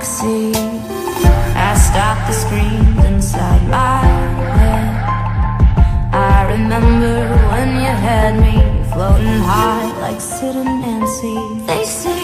backseat. I stopped the screams inside my head. I remember when you had me floating high like Sid and Nancy. They say